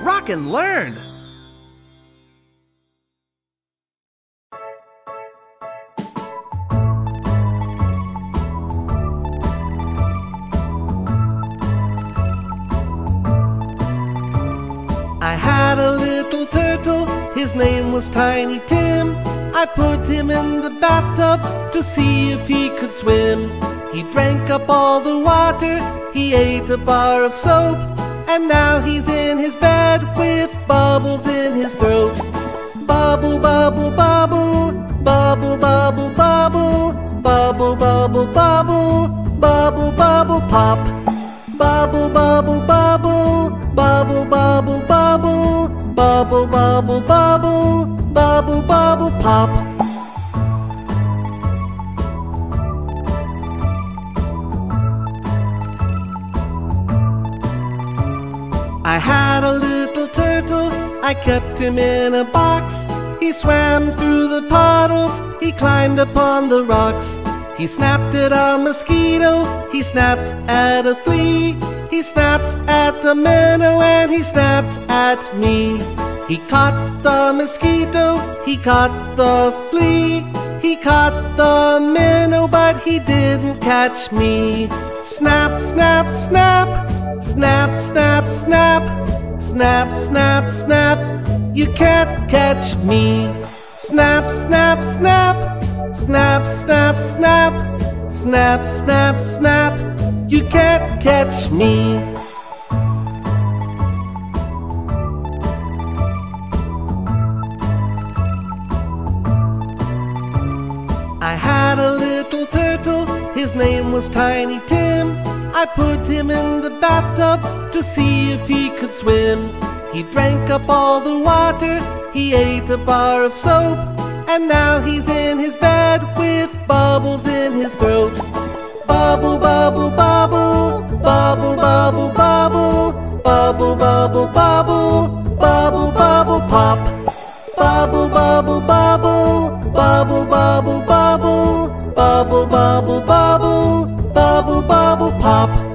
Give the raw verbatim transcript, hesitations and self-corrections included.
rock and learn! I had a little turtle, his name was Tiny Tim. I put him in the bathtub to see if he could swim. He drank up all the water, he ate a bar of soap, and now he's in his bed with bubbles in his throat. Bubble, bubble, bubble, bubble, bubble, bubble, bubble, bubble, bubble, bubble, bubble, pop. Bubble, bubble, bubble, bubble, bubble, bubble, bubble, bubble, bubble, bubble, bubble, pop. I had a little turtle, I kept him in a box. He swam through the puddles, he climbed upon the rocks. He snapped at a mosquito, he snapped at a flea. He snapped at a minnow and he snapped at me. He caught the mosquito, he caught the flea. He caught the minnow but he didn't catch me. Snap, snap, snap, snap, snap, snap, snap, snap, snap, you can't catch me. Snap, snap, snap, snap, snap, snap, snap, snap, snap, you can't catch me. I had a little turtle, his name was Tiny Tim. I put him in the bathtub to see if he could swim. He drank up all the water, he ate a bar of soap, and now he's in his bed with bubbles in his throat. Bubble, bubble, bubble, bubble, bubble, bubble, bubble, bubble, bubble, bubble, bubble, pop. Bubble, bubble, bubble, bubble, bubble, bubble, bubble, bubble, bubble, bubble, bubble, pop.